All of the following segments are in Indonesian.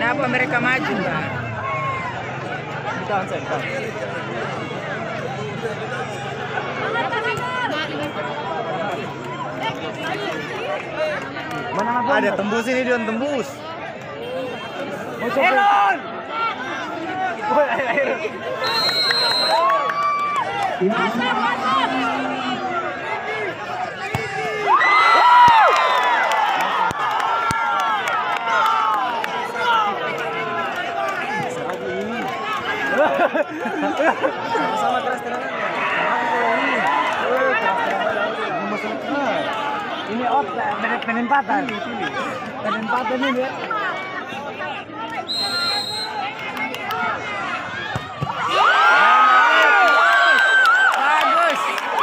Kenapa mereka maju, Mbak? Ditahan saya. Ada tembus ini, Dion, tembus. Elon! Sama-sama keras terangannya. Ini penempatan. Penempatan ini ya. Bagus.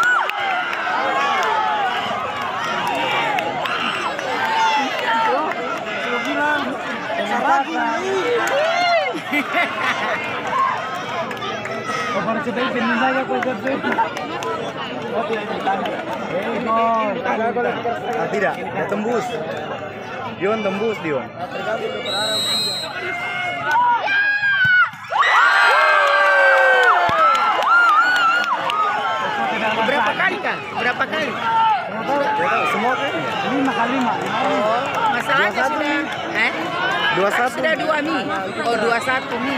Tidak, tembus. Dion tembus, Dion. Berapa kali, Kak? Berapa kali? Semua kan? 5 kali 5. Oh, masalahnya sudah 21. sudah 2 mie. Oh, 21 mie.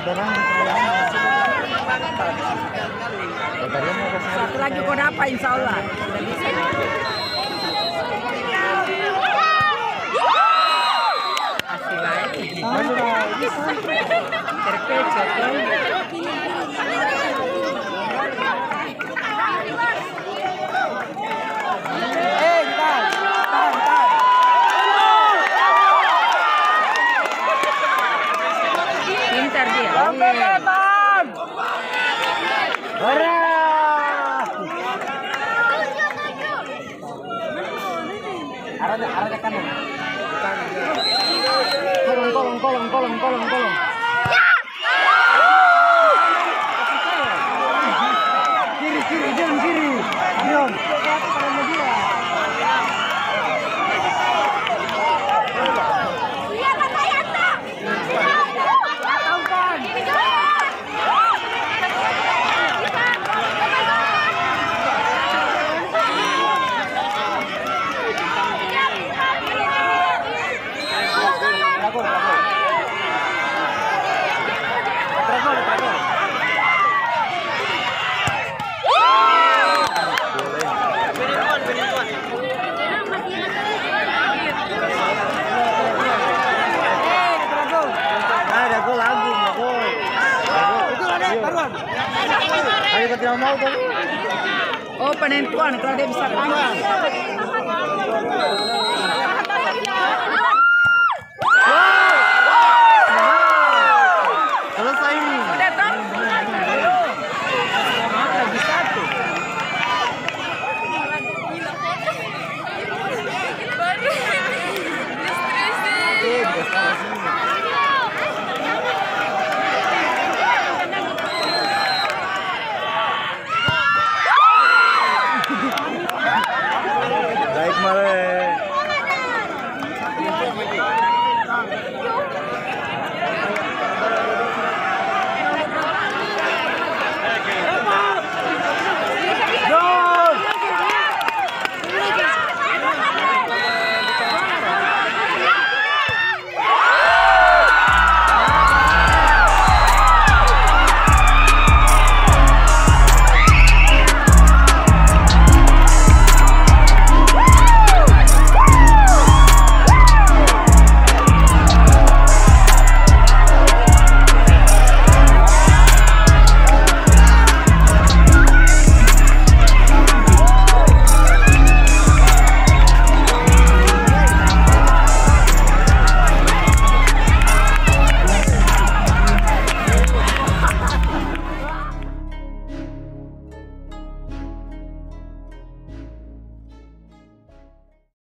Satu lagi kau dapat, insya Allah. Sudah bisa. Masih baik. Terkejut. Pintar dia. Arahnya kanan. Kolong. Kiri, jangan kiri. Dion. Oh, penentuan kalau dia bisa panjang. Selesai ini. Udah toh? Lagi satu. Baru. Stress.